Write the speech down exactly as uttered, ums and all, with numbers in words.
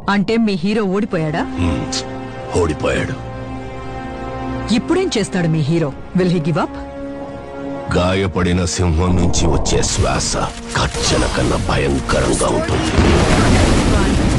అంటే మీ హీరో ఓడిపోయాడా? ఓడిపోయాడు. ఇప్పుడేం చేస్తాడు మీ hero? Will he give up? గాయపడిన సింహం నుంచి వచ్చే శ్వాస కచ్చల కన్నా భయంకరంగా ఉంటుంది.